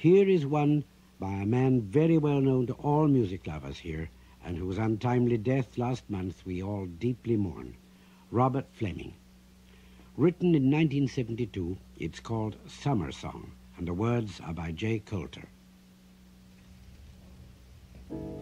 Here is one by a man very well known to all music lovers here, and whose untimely death last month we all deeply mourn, Robert Fleming. Written in 1972, it's called Summer Song, and the words are by J. Coulter.